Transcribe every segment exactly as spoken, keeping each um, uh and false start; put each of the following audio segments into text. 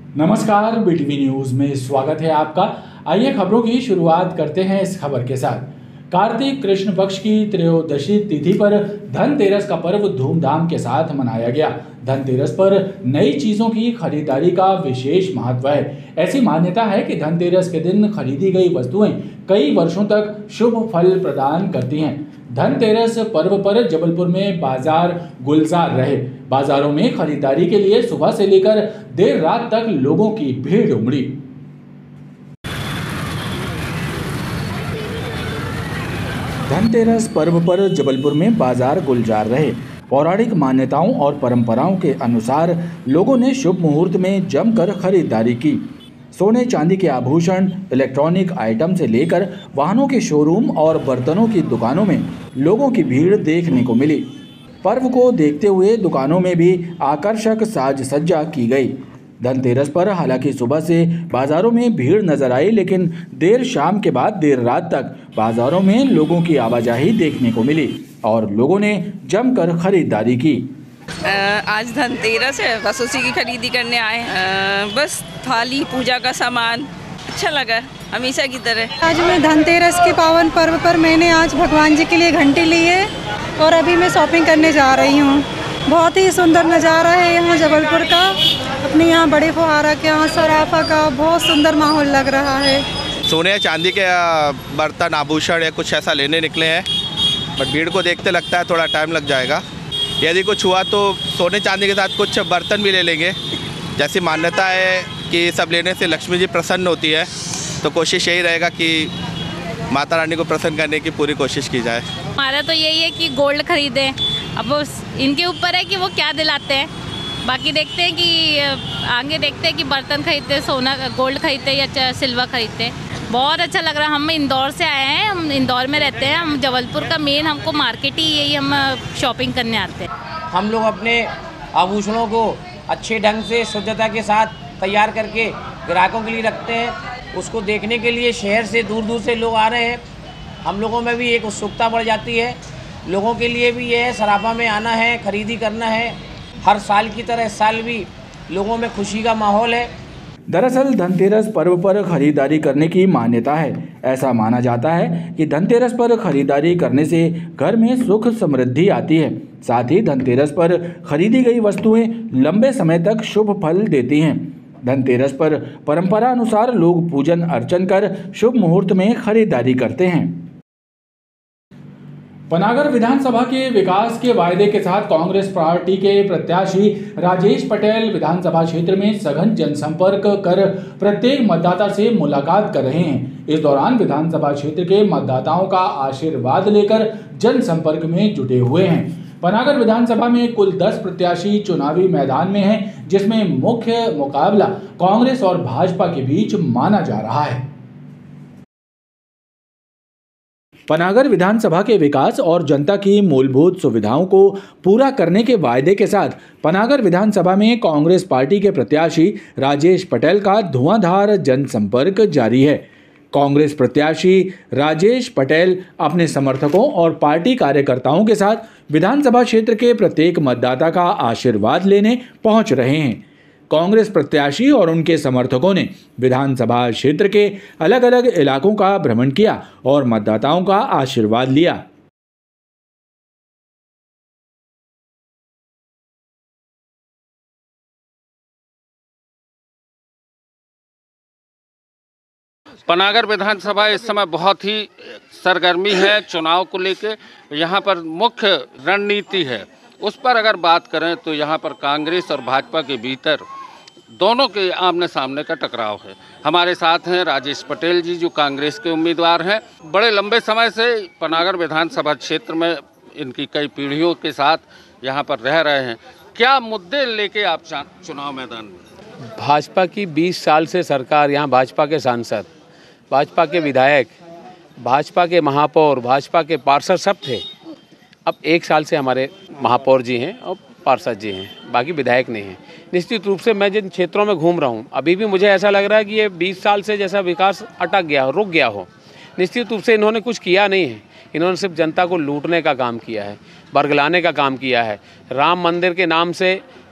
नमस्कार, BTV news में स्वागत है आपका। आइए खबरों की शुरुआत करते हैं इस खबर के साथ। कार्तिक कृष्ण पक्ष की त्रयोदशी तिथि पर धनतेरस का पर्व धूमधाम के साथ मनाया गया। धनतेरस पर नई चीजों की खरीदारी का विशेष महत्व है। ऐसी मान्यता है कि धनतेरस के दिन खरीदी गई वस्तुएं कई वर्षों तक शुभ फल प्रदान करती हैं। धनतेरस पर्व पर जबलपुर में बाजार गुलजार रहे। बाजारों में खरीदारी के लिए सुबह से लेकर देर रात तक लोगों की भीड़ उमड़ी। धनतेरस पर्व पर जबलपुर में बाजार गुलजार रहे। पौराणिक मान्यताओं और परंपराओं के अनुसार लोगों ने शुभ मुहूर्त में जमकर खरीदारी की। सोने चांदी के आभूषण, इलेक्ट्रॉनिक आइटम से लेकर वाहनों के शोरूम और बर्तनों की दुकानों में लोगों की भीड़ देखने को मिली। पर्व को देखते हुए दुकानों में भी आकर्षक साज सज्जा की गई। धनतेरस पर हालांकि सुबह से बाजारों में भीड़ नजर आई, लेकिन देर शाम के बाद देर रात तक बाजारों में लोगों की आवाजाही देखने को मिली और लोगों ने जमकर खरीदारी की। आज धनतेरस है, बस उसी की खरीदी करने आए हैं। बस थाली, पूजा का सामान अच्छा लगा हमेशा की तरह। आज मैं धनतेरस के पावन पर्व पर मैंने आज भगवान जी के लिए घंटी ली है और अभी मैं शॉपिंग करने जा रही हूँ। बहुत ही सुंदर नज़ारा है यहाँ जबलपुर का। अपने यहाँ बड़े फुहारा के यहाँ सराफा का बहुत सुंदर माहौल लग रहा है। सोने चांदी के बर्तन, आभूषण या कुछ ऐसा लेने निकले हैं, बट भीड़ को देखते लगता है थोड़ा टाइम लग जाएगा। यदि कुछ हुआ तो सोने चांदी के साथ कुछ बर्तन भी ले लेंगे। जैसी मान्यता है कि सब लेने से लक्ष्मी जी प्रसन्न होती है, तो कोशिश यही रहेगा कि माता रानी को प्रसन्न करने की पूरी कोशिश की जाए। हमारा तो यही है कि गोल्ड खरीदें। अब इनके ऊपर है कि वो क्या दिलाते हैं। बाकी देखते हैं कि आगे देखते हैं कि बर्तन खरीदते, सोना गोल्ड खरीदते या सिल्वर खरीदते। बहुत अच्छा लग रहा है। हम इंदौर से आए हैं, हम इंदौर में रहते हैं। हम जबलपुर का मेन हमको मार्केट ही यही, हम शॉपिंग करने आते हैं। हम लोग अपने आभूषणों को अच्छे ढंग से शुद्धता के साथ तैयार करके ग्राहकों के लिए रखते हैं। उसको देखने के लिए शहर से दूर दूर से लोग आ रहे हैं। हम लोगों में भी एक उत्सुकता बढ़ जाती है। लोगों के लिए भी ये है, सराफा में आना है, खरीदी करना है। हर साल की तरह इस साल भी लोगों में खुशी का माहौल है। दरअसल धनतेरस पर्व पर खरीदारी करने की मान्यता है। ऐसा माना जाता है कि धनतेरस पर खरीदारी करने से घर में सुख समृद्धि आती है। साथ ही धनतेरस पर खरीदी गई वस्तुएं लंबे समय तक शुभ फल देती हैं। धनतेरस पर परंपरा अनुसार लोग पूजन अर्चन कर शुभ मुहूर्त में खरीदारी करते हैं। पनागर विधानसभा के विकास के वायदे के साथ कांग्रेस पार्टी के प्रत्याशी राजेश पटेल विधानसभा क्षेत्र में सघन जनसंपर्क कर प्रत्येक मतदाता से मुलाकात कर रहे हैं। इस दौरान विधानसभा क्षेत्र के मतदाताओं का आशीर्वाद लेकर जनसंपर्क में जुटे हुए हैं। पनागर विधानसभा में कुल दस प्रत्याशी चुनावी मैदान में हैं, जिसमें मुख्य मुकाबला कांग्रेस और भाजपा के बीच माना जा रहा है। पनागर विधानसभा के विकास और जनता की मूलभूत सुविधाओं को पूरा करने के वायदे के साथ पनागर विधानसभा में कांग्रेस पार्टी के प्रत्याशी राजेश पटेल का धुआंधार जनसंपर्क जारी है। कांग्रेस प्रत्याशी राजेश पटेल अपने समर्थकों और पार्टी कार्यकर्ताओं के साथ विधानसभा क्षेत्र के प्रत्येक मतदाता का आशीर्वाद लेने पहुंच रहे हैं। कांग्रेस प्रत्याशी और उनके समर्थकों ने विधानसभा क्षेत्र के अलग अलग इलाकों का भ्रमण किया और मतदाताओं का आशीर्वाद लिया। पनागर विधानसभा इस समय बहुत ही सरगर्मी है चुनाव को लेकर। यहाँ पर मुख्य रणनीति है, उस पर अगर बात करें तो यहाँ पर कांग्रेस और भाजपा के भीतर दोनों के आमने सामने का टकराव है। हमारे साथ हैं राजेश पटेल जी, जो कांग्रेस के उम्मीदवार हैं। बड़े लंबे समय से पनागर विधानसभा क्षेत्र में इनकी कई पीढ़ियों के साथ यहाँ पर रह रहे हैं। क्या मुद्दे लेके आप चुनाव मैदान में? भाजपा की बीस साल से सरकार, यहाँ भाजपा के सांसद, भाजपा के विधायक, भाजपा के महापौर, भाजपा के पार्षद सब थे। अब एक साल से हमारे महापौर जी हैं और पार्षद जी हैं, बाकी विधायक नहीं हैं। निश्चित रूप से मैं जिन क्षेत्रों में घूम रहा हूँ, अभी भी मुझे ऐसा लग रहा है कि ये बीस साल से जैसा विकास अटक गया हो, रुक गया हो। निश्चित रूप से इन्होंने कुछ किया नहीं है। इन्होंने सिर्फ जनता को लूटने का काम किया है, बरगलाने का काम किया है। राम मंदिर के नाम से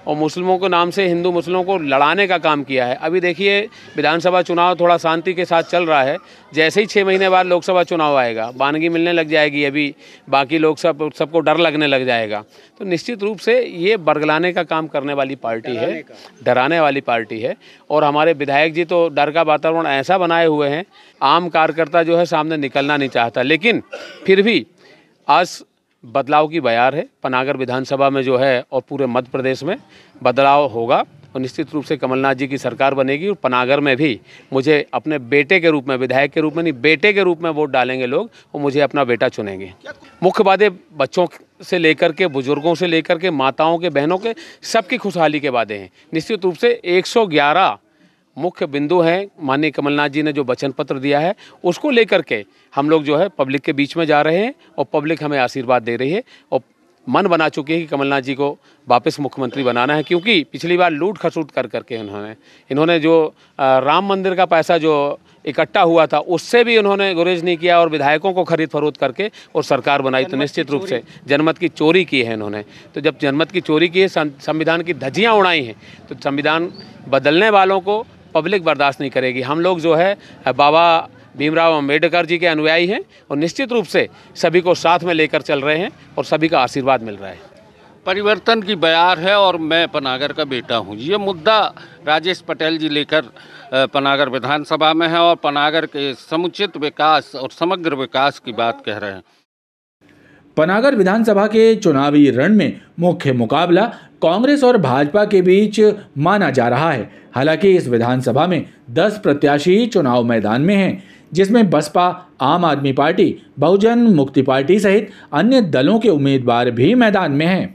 और मुस्लिमों के नाम से हिंदू मुस्लिमों को लड़ाने का काम किया है। अभी देखिए विधानसभा चुनाव थोड़ा शांति के साथ चल रहा है, जैसे ही छः महीने बाद लोकसभा चुनाव आएगा बानगी मिलने लग जाएगी, अभी बाकी लोग सब सबको डर लगने लग जाएगा। तो निश्चित रूप से ये बरगलाने का काम करने वाली पार्टी है, डराने वाली पार्टी है। और हमारे विधायक जी तो डर का वातावरण ऐसा बनाए हुए हैं, आम कार्यकर्ता जो है सामने निकलना नहीं चाहता। लेकिन फिर भी आज बदलाव की बयार है पनागर विधानसभा में जो है, और पूरे मध्य प्रदेश में बदलाव होगा और निश्चित रूप से कमलनाथ जी की सरकार बनेगी। और पनागर में भी मुझे अपने बेटे के रूप में, विधायक के रूप में नहीं, बेटे के रूप में वोट डालेंगे लोग और मुझे अपना बेटा चुनेंगे। मुख्य वादे बच्चों से लेकर के, बुजुर्गों से लेकर के, माताओं के, बहनों के, सबकी खुशहाली के वादे हैं। निश्चित रूप से एक सौ ग्यारह मुख्य बिंदु हैं माननीय कमलनाथ जी ने जो वचन पत्र दिया है, उसको लेकर के हम लोग जो है पब्लिक के बीच में जा रहे हैं और पब्लिक हमें आशीर्वाद दे रही है और मन बना चुकी है कि कमलनाथ जी को वापस मुख्यमंत्री बनाना है। क्योंकि पिछली बार लूट खसूट कर करके इन्होंने इन्होंने जो राम मंदिर का पैसा जो इकट्ठा हुआ था उससे भी उन्होंने गुरेज नहीं किया और विधायकों को खरीद फरोख्त करके और सरकार बनाई। तो निश्चित रूप से जनमत की चोरी की है इन्होंने। तो जब जनमत की चोरी की है, संविधान की धज्जियाँ उड़ाई हैं, तो संविधान बदलने वालों को पब्लिक बर्दाश्त नहीं करेगी। हम लोग जो है बाबा भीमराव अंबेडकर जी के अनुयायी हैं और निश्चित रूप से सभी को साथ में लेकर चल रहे हैं और सभी का आशीर्वाद मिल रहा है। परिवर्तन की बयार है और मैं पनागर का बेटा हूँ, ये मुद्दा राजेश पटेल जी लेकर पनागर विधानसभा में है और पनागर के समुचित विकास और समग्र विकास की बात कह रहे हैं। पनागर विधानसभा के चुनावी रण में मुख्य मुकाबला कांग्रेस और भाजपा के बीच माना जा रहा है। हालांकि इस विधानसभा में दस प्रत्याशी चुनाव मैदान में हैं, जिसमें बसपा, आम आदमी पार्टी, बहुजन मुक्ति पार्टी सहित अन्य दलों के उम्मीदवार भी मैदान में हैं।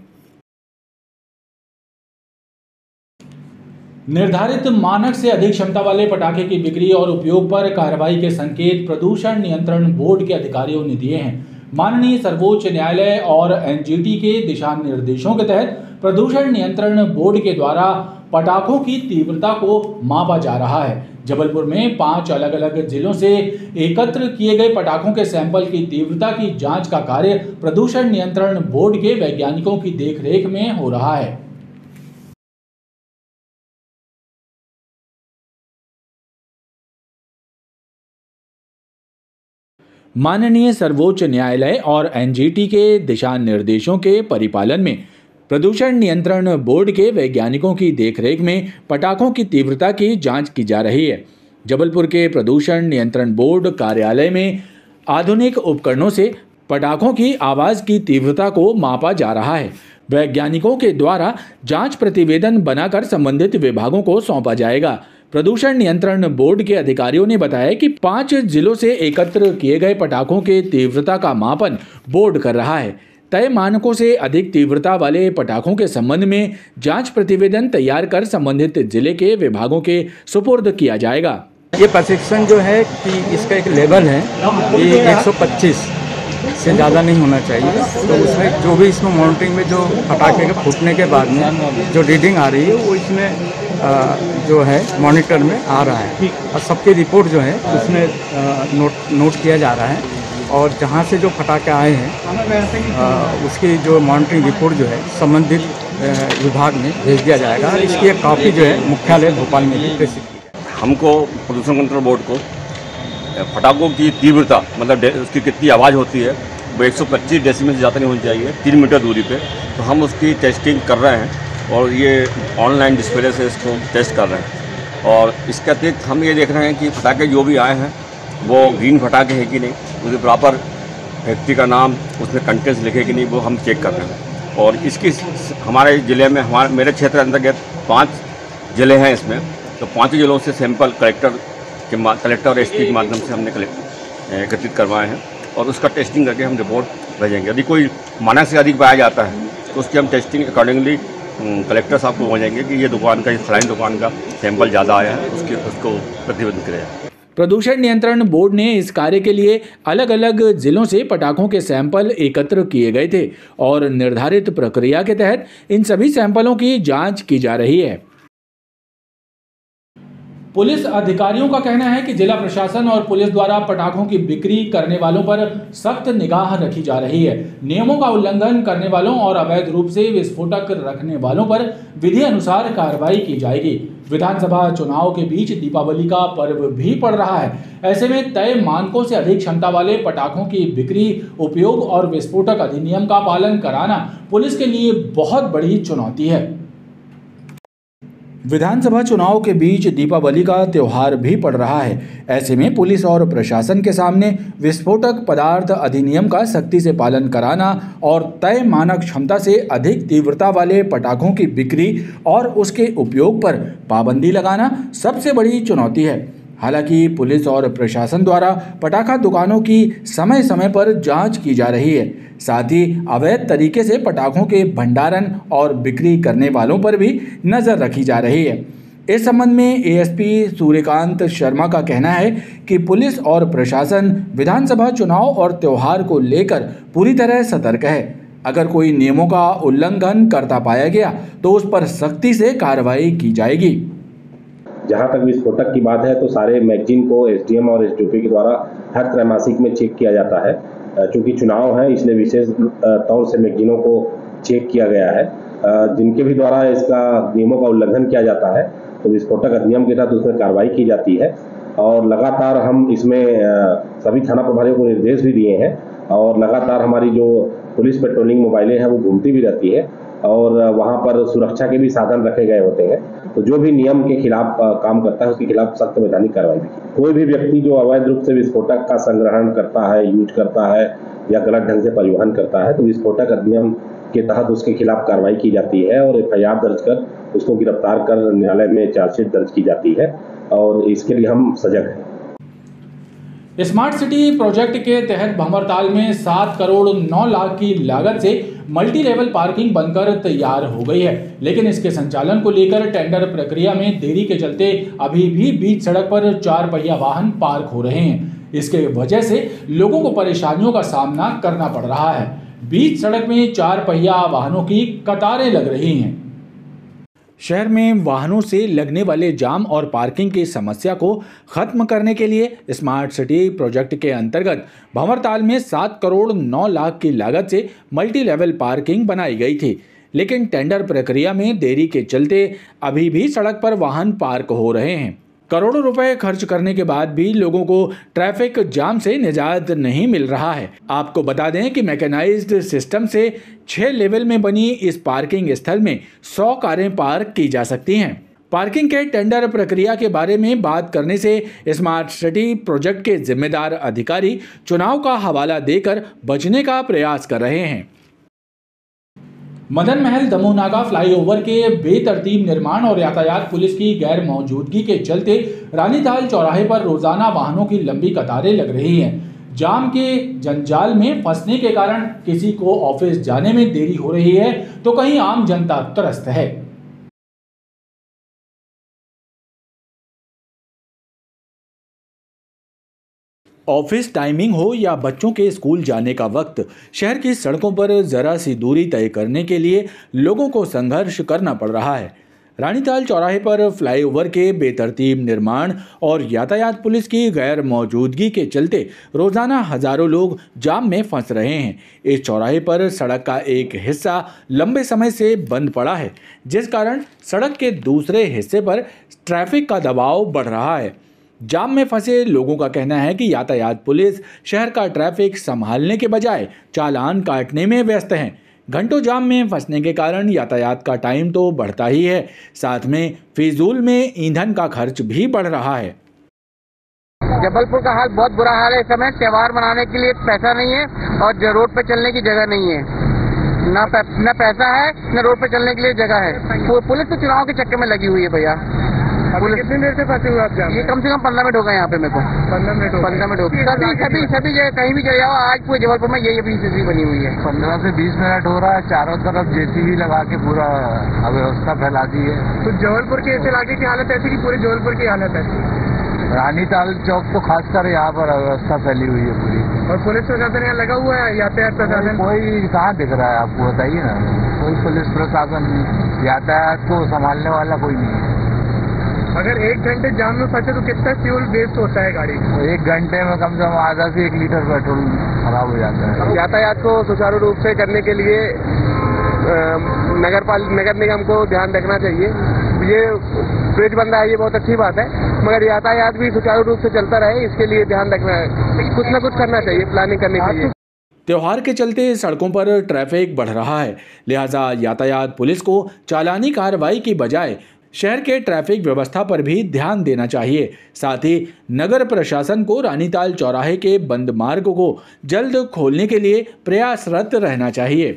निर्धारित मानक से अधिक क्षमता वाले पटाखे की बिक्री और उपयोग पर कार्रवाई के संकेत प्रदूषण नियंत्रण बोर्ड के अधिकारियों ने दिए हैं। माननीय सर्वोच्च न्यायालय और एनजीटी के दिशा निर्देशों के तहत प्रदूषण नियंत्रण बोर्ड के द्वारा पटाखों की तीव्रता को मापा जा रहा है। जबलपुर में पांच अलग अलग जिलों से एकत्र किए गए पटाखों के सैंपल की तीव्रता की जांच का कार्य प्रदूषण नियंत्रण बोर्ड के वैज्ञानिकों की देखरेख में हो रहा है। माननीय सर्वोच्च न्यायालय और एनजीटी के दिशा निर्देशों के परिपालन में प्रदूषण नियंत्रण बोर्ड के वैज्ञानिकों की देखरेख में पटाखों की तीव्रता की जांच की जा रही है। जबलपुर के प्रदूषण नियंत्रण बोर्ड कार्यालय में आधुनिक उपकरणों से पटाखों की आवाज़ की तीव्रता को मापा जा रहा है। वैज्ञानिकों के द्वारा जांच प्रतिवेदन बनाकर संबंधित विभागों को सौंपा जाएगा। प्रदूषण नियंत्रण बोर्ड के अधिकारियों ने बताया कि पांच जिलों से एकत्र किए गए पटाखों के तीव्रता का मापन बोर्ड कर रहा है। तय मानकों से अधिक तीव्रता वाले पटाखों के संबंध में जांच प्रतिवेदन तैयार कर संबंधित जिले के विभागों के सुपुर्द किया जाएगा। ये प्रशिक्षण जो है कि इसका एक लेवल है कि एक सौ पच्चीस से ज़्यादा नहीं होना चाहिए। तो उसमें जो भी इसमें मॉनिटरिंग में जो पटाखे के फूटने के बाद में जो रीडिंग आ रही है वो इसमें आ, जो है मॉनिटर में आ रहा है और सबकी रिपोर्ट जो है उसमें आ, नोट नोट किया जा रहा है। और जहाँ से जो पटाखे आए हैं आ, उसकी जो मॉनिटरिंग रिपोर्ट जो है संबंधित विभाग में भेज दिया जाएगा। इसकी एक कॉपी जो है मुख्यालय भोपाल में भी प्रेषित की जाएगी। हमको प्रदूषण नियंत्रण बोर्ड को पटाखों की तीव्रता मतलब उसकी कितनी आवाज़ होती है वो एक सौ पच्चीस डेसिबल से ज़्यादा नहीं होनी चाहिए तीन मीटर दूरी पे। तो हम उसकी टेस्टिंग कर रहे हैं और ये ऑनलाइन डिस्प्ले से इसको टेस्ट कर रहे हैं। और इसके अतिरिक्त हम ये देख रहे हैं कि पटाखे जो भी आए हैं वो ग्रीन पटाखे हैं कि नहीं, उसके प्रॉपर फैक्ट्री का नाम उसमें कंटेंट्स लिखे कि नहीं, वो हम चेक कर रहे हैं। और इसकी हमारे ज़िले में हमारे मेरे क्षेत्र अंतर्गत पाँच ज़िले हैं इसमें, तो पाँच जिलों से सैंपल कलेक्टर के कलेक्टर और एसपी के माध्यम से हमने एकत्रित करवाए हैं और उसका टेस्टिंग करके हम रिपोर्ट भेजेंगे। यदि कोई मानक से अधिक पाया जाता है तो उसकी हम टेस्टिंग अकॉर्डिंगली कलेक्टर साहब को भेजेंगे कि ये दुकान का, फलानी दुकान का सैंपल ज़्यादा आया है, उसके उसको प्रतिबंधित किया जाए। प्रदूषण नियंत्रण बोर्ड ने इस कार्य के लिए अलग अलग जिलों से पटाखों के सैंपल एकत्र किए गए थे और निर्धारित प्रक्रिया के तहत इन सभी सैंपलों की जांच की जा रही है। पुलिस अधिकारियों का कहना है कि जिला प्रशासन और पुलिस द्वारा पटाखों की बिक्री करने वालों पर सख्त निगाह रखी जा रही है। नियमों का उल्लंघन करने वालों और अवैध रूप से विस्फोटक रखने वालों पर विधि अनुसार कार्रवाई की जाएगी। विधानसभा चुनाव के बीच दीपावली का पर्व भी पड़ रहा है। ऐसे में तय मानकों से अधिक क्षमता वाले पटाखों की बिक्री, उपयोग और विस्फोटक अधिनियम का पालन कराना पुलिस के लिए बहुत बड़ी चुनौती है। विधानसभा चुनाव के बीच दीपावली का त्यौहार भी पड़ रहा है। ऐसे में पुलिस और प्रशासन के सामने विस्फोटक पदार्थ अधिनियम का सख्ती से पालन कराना और तय मानक क्षमता से अधिक तीव्रता वाले पटाखों की बिक्री और उसके उपयोग पर पाबंदी लगाना सबसे बड़ी चुनौती है। हालांकि पुलिस और प्रशासन द्वारा पटाखा दुकानों की समय समय पर जांच की जा रही है। साथ ही अवैध तरीके से पटाखों के भंडारण और बिक्री करने वालों पर भी नज़र रखी जा रही है। इस संबंध में एएसपी सूर्यकांत शर्मा का कहना है कि पुलिस और प्रशासन विधानसभा चुनाव और त्यौहार को लेकर पूरी तरह सतर्क है। अगर कोई नियमों का उल्लंघन करता पाया गया तो उस पर सख्ती से कार्रवाई की जाएगी। जहाँ तक विस्फोटक की बात है तो सारे मैगजीन को एसडीएम और एसडीओपी के द्वारा हर त्रैमासिक में चेक किया जाता है। चूँकि चुनाव है इसलिए विशेष तौर से मैगजीनों को चेक किया गया है। जिनके भी द्वारा इसका नियमों का उल्लंघन किया जाता है तो विस्फोटक अधिनियम के तहत उसमें कार्रवाई की जाती है और लगातार हम इसमें सभी थाना प्रभारियों को निर्देश भी दिए हैं और लगातार हमारी जो पुलिस पेट्रोलिंग मोबाइलें हैं वो घूमती भी रहती है और वहाँ पर सुरक्षा के भी साधन रखे गए होते हैं। तो जो भी नियम के खिलाफ काम करता है उसके खिलाफ सख्त वैधानिक कार्रवाई भी की। कोई भी व्यक्ति जो अवैध रूप से विस्फोटक का संग्रहण करता है, यूज करता है या गलत ढंग से परिवहन करता है तो विस्फोटक अधिनियम के तहत उसके खिलाफ कार्रवाई की जाती है और एफ आई आर दर्ज कर उसको गिरफ्तार कर न्यायालय में चार्जशीट दर्ज की जाती है और इसके लिए हम सजग हैं। स्मार्ट सिटी प्रोजेक्ट के तहत भंवरताल में सात करोड़ नौ लाख की लागत से मल्टी लेवल पार्किंग बनकर तैयार हो गई है, लेकिन इसके संचालन को लेकर टेंडर प्रक्रिया में देरी के चलते अभी भी बीच सड़क पर चार पहिया वाहन पार्क हो रहे हैं। इसके वजह से लोगों को परेशानियों का सामना करना पड़ रहा है। बीच सड़क में चार पहिया वाहनों की कतारें लग रही हैं। शहर में वाहनों से लगने वाले जाम और पार्किंग की समस्या को खत्म करने के लिए स्मार्ट सिटी प्रोजेक्ट के अंतर्गत भंवरताल में सात करोड़ नौ लाख की लागत से मल्टी लेवल पार्किंग बनाई गई थी, लेकिन टेंडर प्रक्रिया में देरी के चलते अभी भी सड़क पर वाहन पार्क हो रहे हैं। करोड़ों रुपए खर्च करने के बाद भी लोगों को ट्रैफिक जाम से निजात नहीं मिल रहा है। आपको बता दें कि मैकेनाइज्ड सिस्टम से छह लेवल में बनी इस पार्किंग स्थल में सौ कारें पार्क की जा सकती हैं। पार्किंग के टेंडर प्रक्रिया के बारे में बात करने से स्मार्ट सिटी प्रोजेक्ट के जिम्मेदार अधिकारी चुनाव का हवाला देकर बचने का प्रयास कर रहे हैं। मदन महल दमोह नाका फ्लाईओवर के बेतरतीब निर्माण और यातायात पुलिस की गैर मौजूदगी के चलते रानीताल चौराहे पर रोजाना वाहनों की लंबी कतारें लग रही हैं। जाम के जंजाल में फंसने के कारण किसी को ऑफिस जाने में देरी हो रही है तो कहीं आम जनता त्रस्त है। ऑफिस टाइमिंग हो या बच्चों के स्कूल जाने का वक्त, शहर की सड़कों पर जरा सी दूरी तय करने के लिए लोगों को संघर्ष करना पड़ रहा है। रानीताल चौराहे पर फ्लाईओवर के बेतरतीब निर्माण और यातायात पुलिस की गैर मौजूदगी के चलते रोजाना हजारों लोग जाम में फंस रहे हैं। इस चौराहे पर सड़क का एक हिस्सा लंबे समय से बंद पड़ा है, जिस कारण सड़क के दूसरे हिस्से पर ट्रैफिक का दबाव बढ़ रहा है। जाम में फंसे लोगों का कहना है कि यातायात पुलिस शहर का ट्रैफिक संभालने के बजाय चालान काटने में व्यस्त है। घंटों जाम में फंसने के कारण यातायात का टाइम तो बढ़ता ही है, साथ में फिजूल में ईंधन का खर्च भी बढ़ रहा है। जबलपुर का हाल बहुत बुरा हाल है। इस समय त्योहार मनाने के लिए पैसा नहीं है और रोड पे चलने की जगह नहीं है। ना पै, ना पैसा है न रोड पे चलने के लिए जगह है। पुलिस तो चुनाव के चक्कर में लगी हुई है भैया। कितनी देर से फंसे हुए आप जाम? ये कम से कम पंद्रह मिनट हो गए यहाँ पे मेरे को। पंद्रह मिनट पंद्रह मिनट हो गए सभी सभी सभी जगह कहीं भी चले जाओ, आज पूरे जबलपुर में यही अपनी स्थिति बनी हुई है। पंद्रह से बीस मिनट हो रहा है। चारों तरफ जेसीबी लगा के पूरा अव्यवस्था फैला दी है। तो जबलपुर के इस इलाके की हालत ऐसी कि पूरे जबलपुर की हालत ऐसी? रानीताल चौक तो खासकर यहाँ पर अव्यवस्था फैली हुई है पूरी। और पुलिस प्रशासन यहाँ लगा हुआ है? यातायात प्रशासन कोई कहाँ दिख रहा है आपको, बताइए ना। कोई पुलिस प्रशासन यातायात को संभालने वाला कोई नहीं है। अगर एक घंटे जाम में फंसे तो कितना फ्यूल वेस्ट होता है गाड़ी में? एक घंटे में कम से कम आधा से एक लीटर पेट्रोल खराब हो जाता है। यातायात को सुचारू रूप से करने के लिए नगर पाल नगर निगम को ध्यान रखना चाहिए। ये ब्रिज बन रहा है, ये बहुत अच्छी बात है, मगर यातायात भी सुचारू रूप से चलता रहे, इसके लिए ध्यान रखना है, कुछ ना कुछ करना चाहिए, प्लानिंग करनी चाहिए। त्योहार के चलते सड़कों पर ट्रैफिक बढ़ रहा है, लिहाजा यातायात पुलिस को चालानी कार्रवाई की बजाय शहर के ट्रैफिक व्यवस्था पर भी ध्यान देना चाहिए। साथ ही नगर प्रशासन को रानीताल चौराहे के बंद मार्ग को जल्द खोलने के लिए प्रयासरत रहना चाहिए।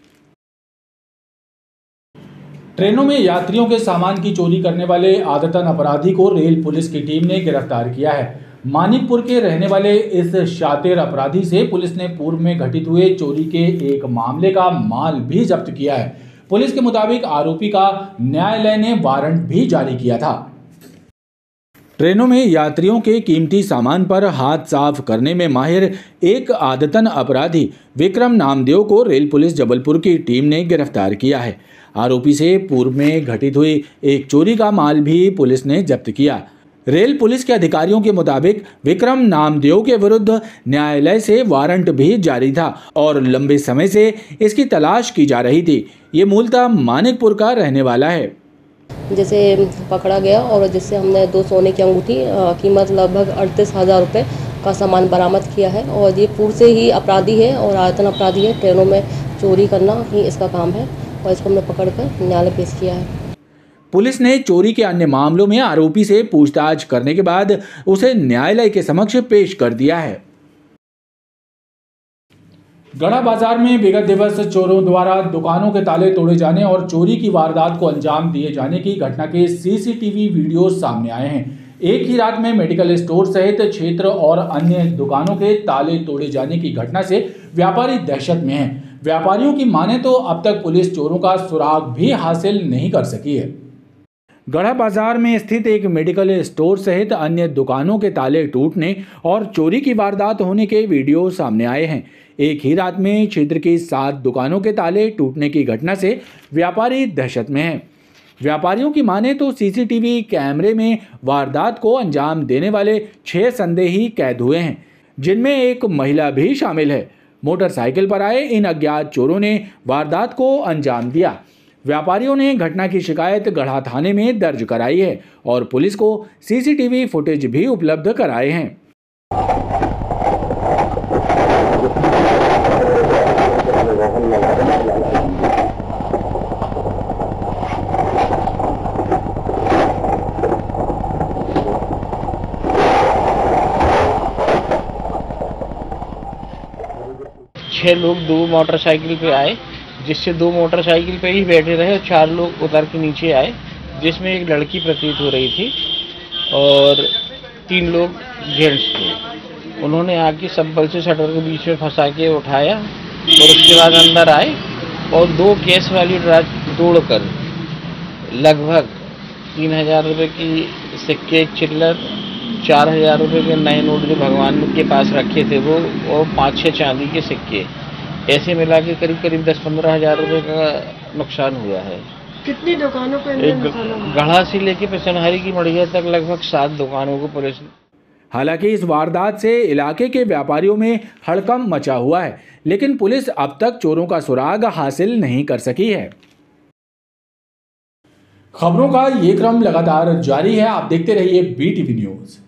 ट्रेनों में यात्रियों के सामान की चोरी करने वाले आदतन अपराधी को रेल पुलिस की टीम ने गिरफ्तार किया है। मानिकपुर के रहने वाले इस शातिर अपराधी से पुलिस ने पूर्व में घटित हुए चोरी के एक मामले का माल भी जब्त किया है। पुलिस के मुताबिक आरोपी का न्यायालय ने वारंट भी जारी किया था। ट्रेनों में यात्रियों के कीमती सामान पर हाथ साफ करने में माहिर एक आदतन अपराधी विक्रम नामदेव को रेल पुलिस जबलपुर की टीम ने गिरफ्तार किया है। आरोपी से पूर्व में घटित हुई एक चोरी का माल भी पुलिस ने जब्त किया। रेल पुलिस के अधिकारियों के मुताबिक विक्रम नामदेव के विरुद्ध न्यायालय से वारंट भी जारी था और लंबे समय से इसकी तलाश की जा रही थी। ये मूलतः मानिकपुर का रहने वाला है। जैसे पकड़ा गया और जिससे हमने दो सोने की अंगूठी कीमत लगभग अड़तीस हजार रुपये का सामान बरामद किया है और ये पूर्व से ही अपराधी है और आयतन अपराधी है। ट्रेनों में चोरी करना ही इसका काम है और इसको हमने पकड़कर न्यायालय पेश किया है। पुलिस ने चोरी के अन्य मामलों में आरोपी से पूछताछ करने के बाद उसे न्यायालय के समक्ष पेश कर दिया है। गढ़ा बाजार में विगत दिवस चोरों द्वारा दुकानों के ताले तोड़े जाने और चोरी की वारदात को अंजाम दिए जाने की घटना के सीसीटीवी वीडियो सामने आए हैं। एक ही रात में मेडिकल स्टोर सहित क्षेत्र और अन्य दुकानों के ताले तोड़े जाने की घटना से व्यापारी दहशत में हैं। व्यापारियों की माने तो अब तक पुलिस चोरों का सुराग भी हासिल नहीं कर सकी है। गढ़ा बाजार में स्थित एक मेडिकल स्टोर सहित अन्य दुकानों के ताले टूटने और चोरी की वारदात होने के वीडियो सामने आए हैं। एक ही रात में क्षेत्र की सात दुकानों के ताले टूटने की घटना से व्यापारी दहशत में हैं। व्यापारियों की माने तो सीसीटीवी कैमरे में वारदात को अंजाम देने वाले छह संदेही कैद हुए हैं, जिनमें एक महिला भी शामिल है। मोटरसाइकिल पर आए इन अज्ञात चोरों ने वारदात को अंजाम दिया। व्यापारियों ने घटना की शिकायत गढ़ा थाने में दर्ज कराई है और पुलिस को सीसीटीवी फुटेज भी उपलब्ध कराए हैं। छह लोग दो मोटरसाइकिल पे आए, जिससे दो मोटरसाइकिल पे ही बैठे रहे और चार लोग उतर के नीचे आए, जिसमें एक लड़की प्रतीत हो रही थी और तीन लोग जेंट्स थे। उन्होंने आके सब बल से शटर के बीच में फंसा के उठाया और उसके बाद अंदर आए और दो कैश वाली ड्राज तोड़कर लगभग तीन हजार रुपये की सिक्के, चिल्लर, चार हजार रुपये के नए नोट जो भगवान के पास रखे थे वो और पाँच छः चांदी के सिक्के, ऐसे मिला के करीब करीब दस पंद्रह हजार रुपये का नुकसान हुआ है। कितनी दुकानों पे गढ़ा से लेके पिसनहरी की मढ़िया तक लगभग सात दुकानों को पुलिस। हालांकि इस वारदात से इलाके के व्यापारियों में हड़कंप मचा हुआ है, लेकिन पुलिस अब तक चोरों का सुराग हासिल नहीं कर सकी है। खबरों का ये क्रम लगातार जारी है, आप देखते रहिए बी टीवी न्यूज।